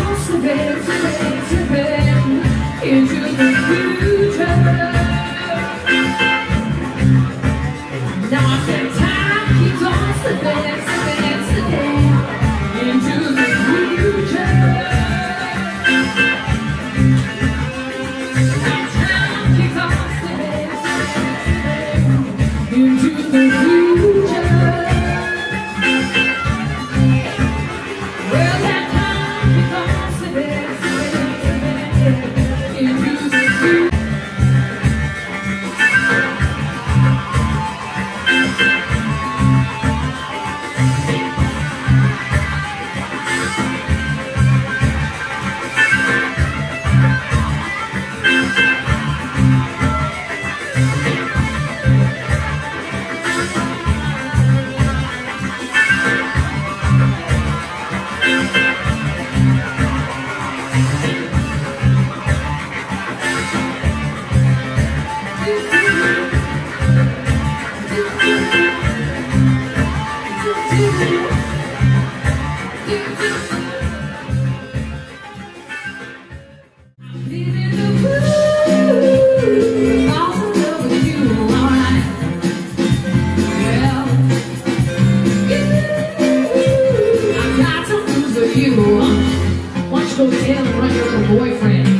into the future. Now I said time keeps on slipping, slipping, slipping into the future. Now time keeps on slipping, slipping, into the future. Well, that time keeps on slipping, slipping, slipping into the future. Why don't you go tell and run your little boyfriend?